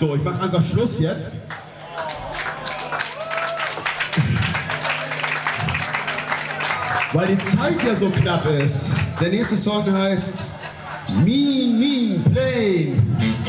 So, ich mache einfach Schluss jetzt. Weil die Zeit ja so knapp ist. Der nächste Song heißt Mean Plane.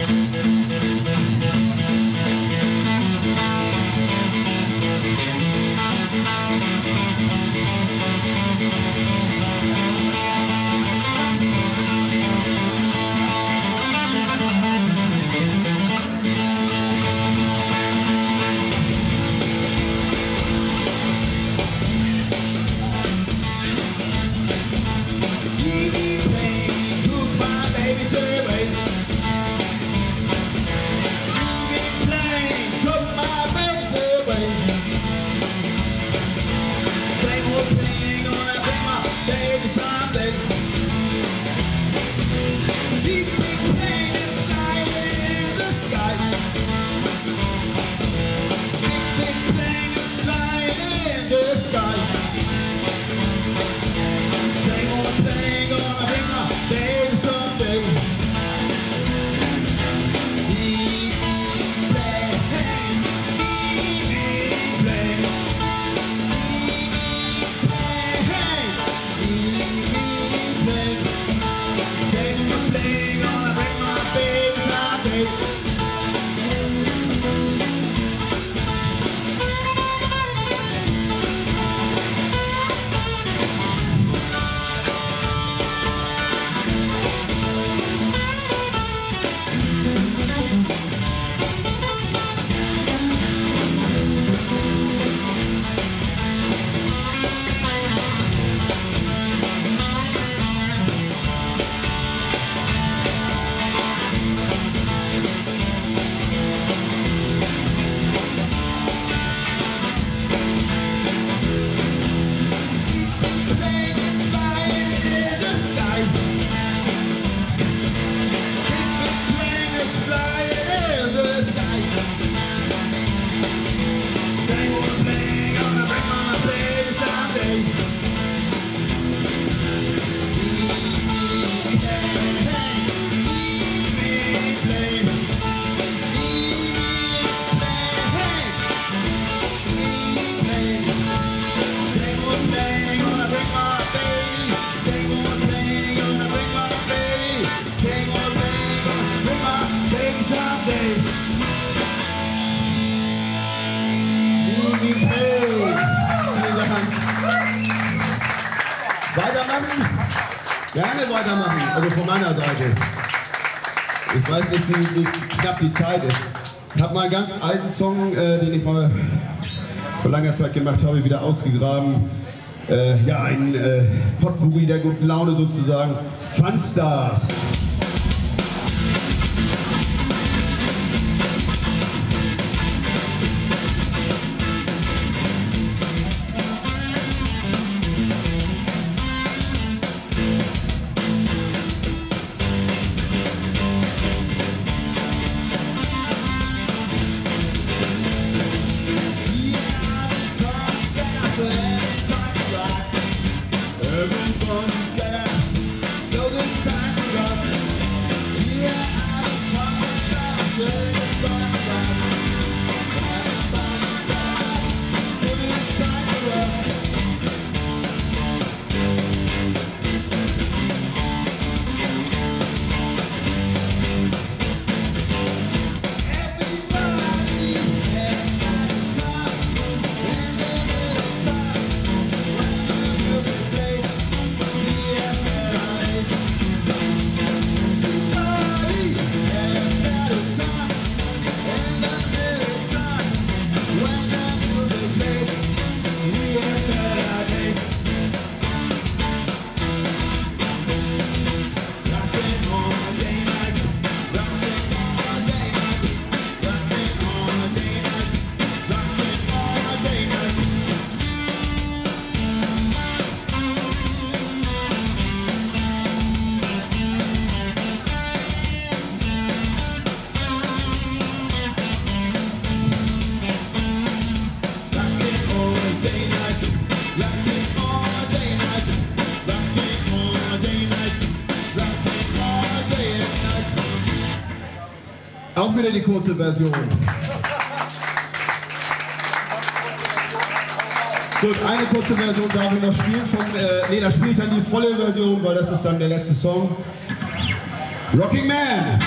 Weitermachen? Gerne weitermachen, also von meiner Seite. Ich weiß nicht, wie knapp die Zeit ist. Ich habe mal einen ganz alten Song, den ich mal vor langer Zeit gemacht habe, wieder ausgegraben. Ja, ein Potpourri der guten Laune sozusagen. Funstars. Everyone there, know this time to run. bitte die kurze Version. Gut, eine kurze Version darf ich noch spielen. Nee, da spiele ich dann die volle Version, weil das ist dann der letzte Song. Rocking Man!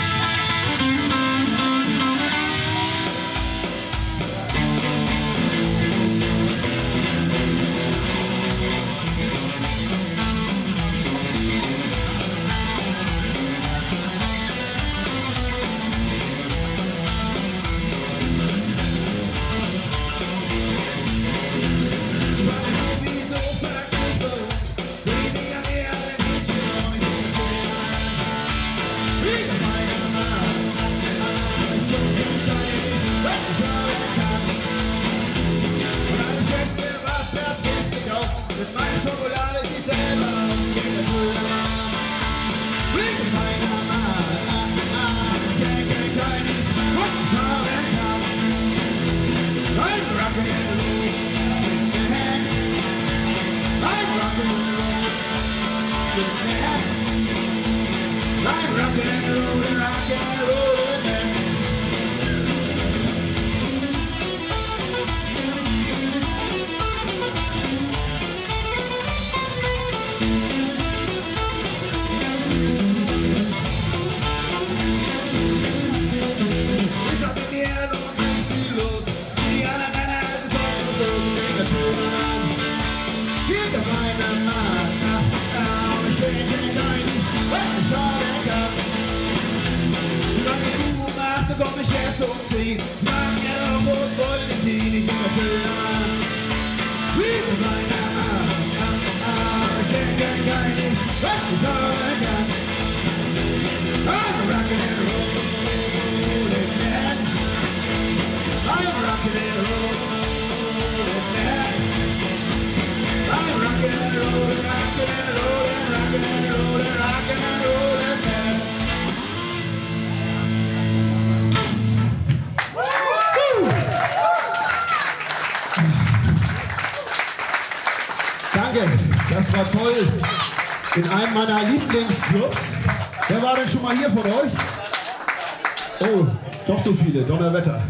Danke, das war toll. In einem meiner Lieblingsclubs. Wer war denn schon mal hier von euch? Oh, doch so viele, Donnerwetter.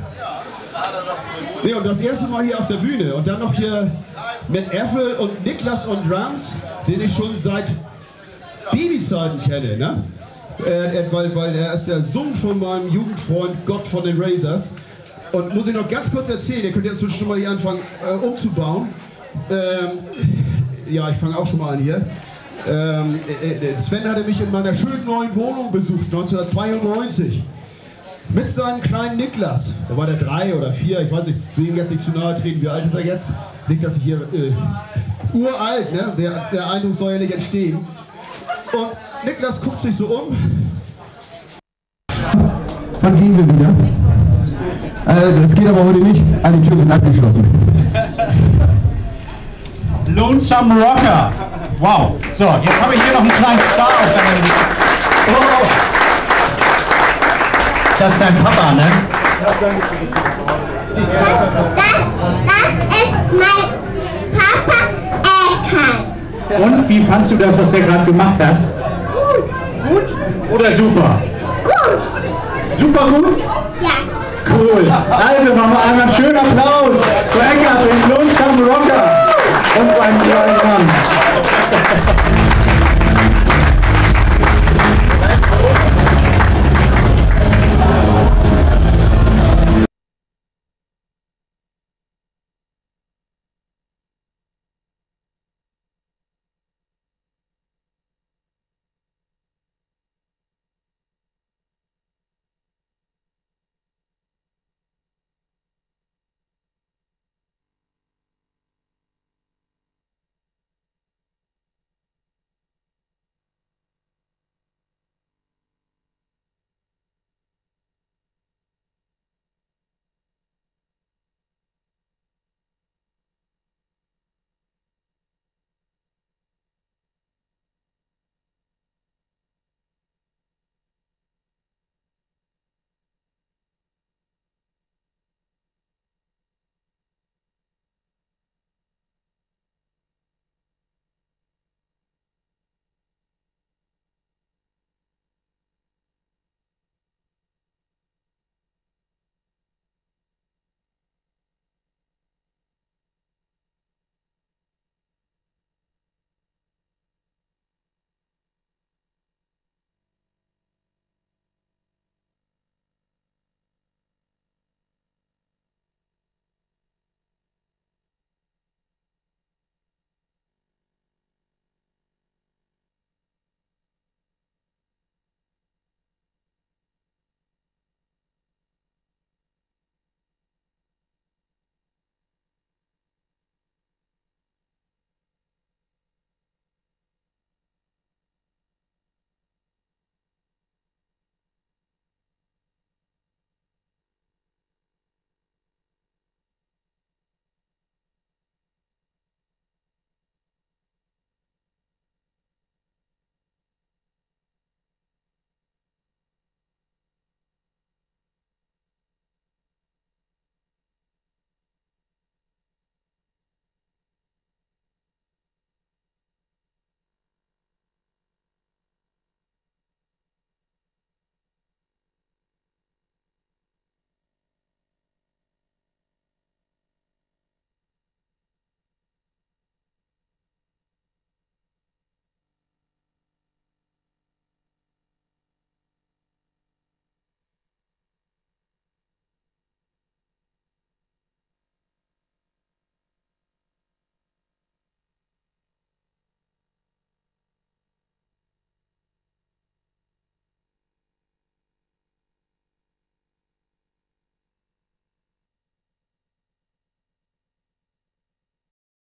Nee, und das erste Mal hier auf der Bühne und dann noch hier mit Erfel und Niklas und Drums, den ich schon seit Babyzeiten kenne, ne? Weil er ist der Sohn von meinem Jugendfreund Gott von den Razors. Und muss ich noch ganz kurz erzählen, ihr könnt ja inzwischen schon mal hier anfangen umzubauen. Ja, ich fange auch schon mal an hier. Sven hatte mich in meiner schönen neuen Wohnung besucht, 1992. Mit seinem kleinen Niklas. Da war der 3 oder 4, ich weiß nicht, ich will ihm jetzt nicht zu nahe treten. Wie alt ist er jetzt? Nicht, dass ich hier uralt, ne? Der Eindruck soll ja nicht entstehen. Und Niklas guckt sich so um. Wann gehen wir wieder? Das geht aber heute nicht. Alle Türen sind abgeschlossen. Lonesome Rocker. Wow. So, jetzt habe ich hier noch einen kleinen Star auf der Oh. Das ist dein Papa, ne? Das ist mein Papa Eckhard. Und wie fandst du das, was der gerade gemacht hat? Gut. Gut oder super? Gut. Super gut? Ja. Cool. Also nochmal einmal einen schönen Applaus für Eckhard, den Lonesome Rocker und seinen kleinen Mann.